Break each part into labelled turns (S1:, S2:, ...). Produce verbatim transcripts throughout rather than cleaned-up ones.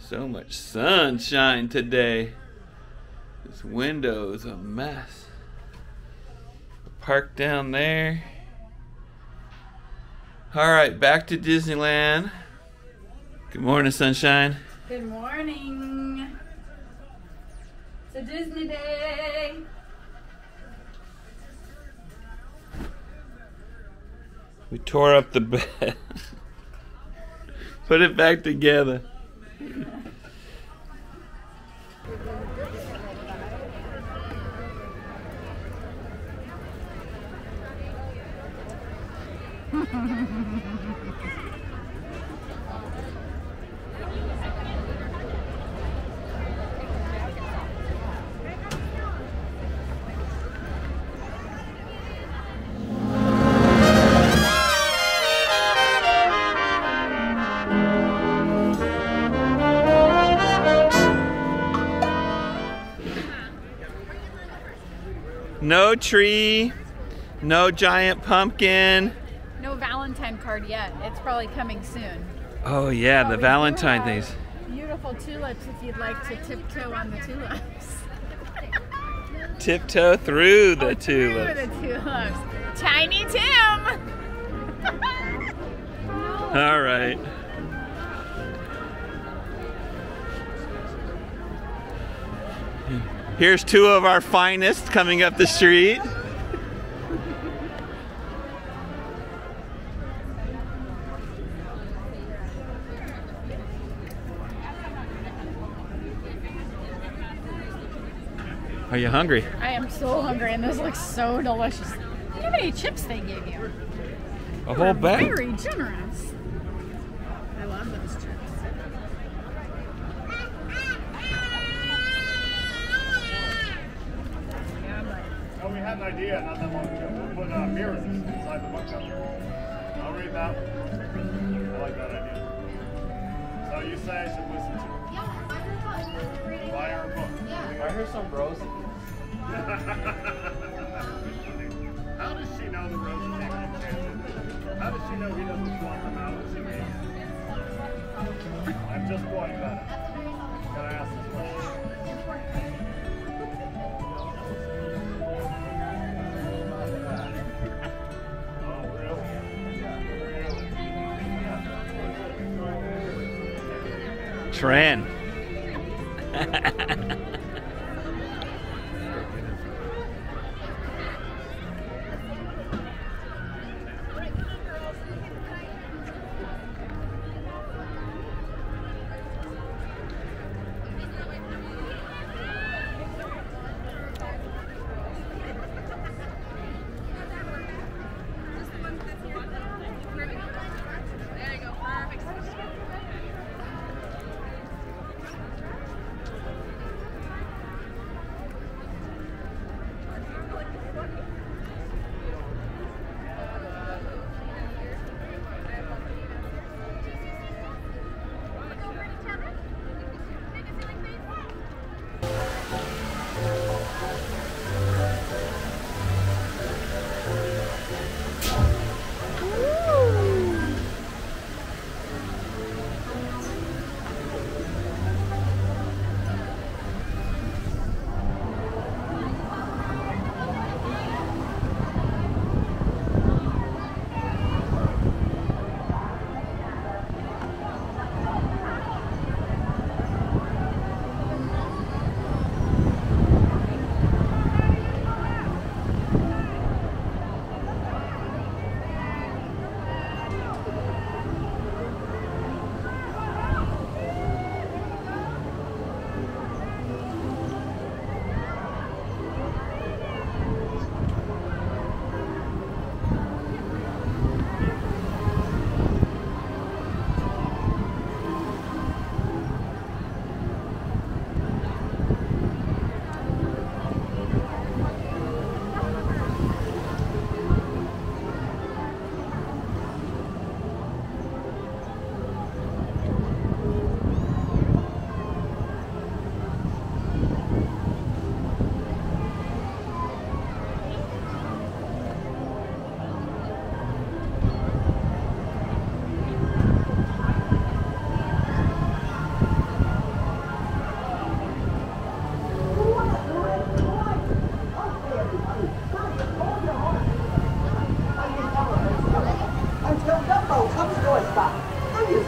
S1: So much sunshine today. This window is a mess. Park down there. Alright, back to Disneyland. Good morning, sunshine.
S2: Good morning. It's a Disney day.
S1: We tore up the bed. Put it back together. No tree, no giant pumpkin.
S2: No Valentine card yet. It's probably coming soon.
S1: Oh yeah,
S2: oh,
S1: the Valentine things.
S2: Beautiful tulips if you'd like to tiptoe on the tulips.
S1: Tiptoe through the
S2: oh,
S1: tulips.
S2: Through the tulips. Tiny Tim!
S1: All right. Here's two of our finest coming up the street. Are you hungry?
S2: I am so hungry, and this looks so delicious. Look how many chips they gave you.
S1: A whole bag.
S2: Very generous. I love those chips.
S3: Oh, we had an idea not that long ago. We'll put uh, mirrors inside the book cover. I'll read that one. I like that idea. So you say I should listen to it?
S4: Yeah, buy her a book.
S3: Buy her a book.
S4: Yeah.
S1: Buy her some roses.
S3: How does she know the roses ain't enchanted? How does she know he doesn't want them out when she makes them? I'm just pointing that out. Can I ask this question?
S1: Tran.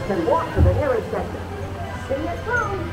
S5: can walk to the nearest exit. See you soon.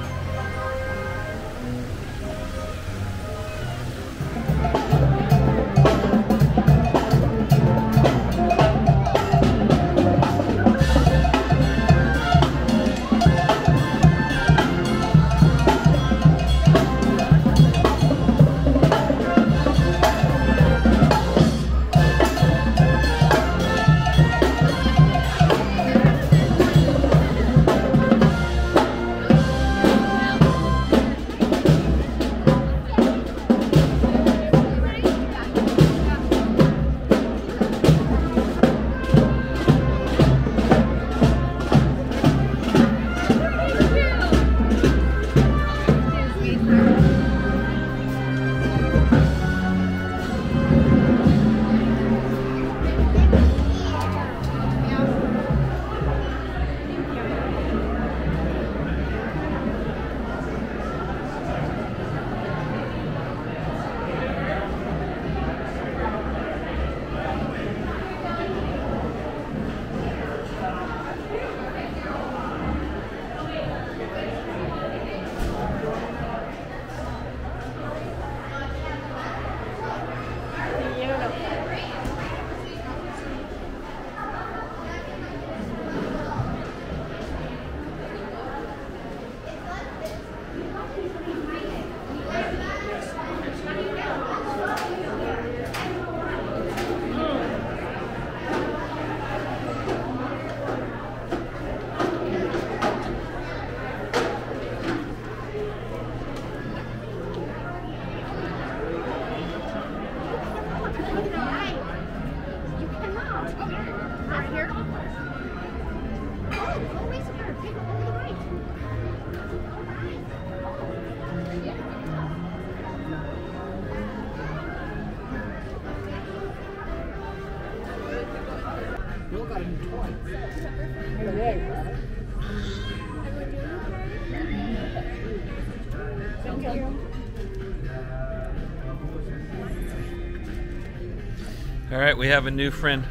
S1: All right, we have a new friend.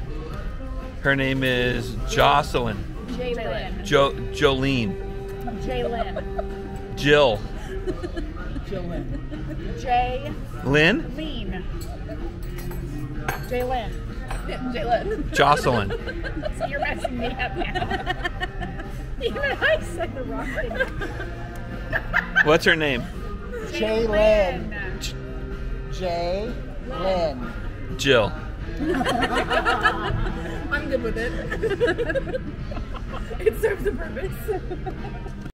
S1: Her name is Jocelyn.
S2: Jalen.
S1: Jo Jolene.
S2: Jalen.
S1: Jill.
S2: Jalen. Jay.
S1: Lynn.
S2: Lean. Jalen. Jalen.
S1: Jocelyn.
S2: So you're messing me up now. Even I said the wrong thing.
S1: What's her name?
S5: Jalen. J. Lynn.
S1: Jill.
S2: I'm good with it. It serves a purpose.